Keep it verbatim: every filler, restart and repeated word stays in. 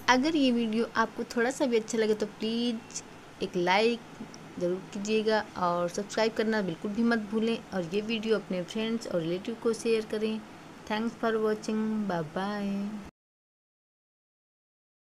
अगर ये वीडियो आपको थोड़ा सा भी अच्छा लगे तो प्लीज़ एक लाइक ज़रूर कीजिएगा और सब्सक्राइब करना बिल्कुल भी मत भूलें, और ये वीडियो अपने फ्रेंड्स और रिलेटिव को शेयर करें। Thanks for watching, bye bye.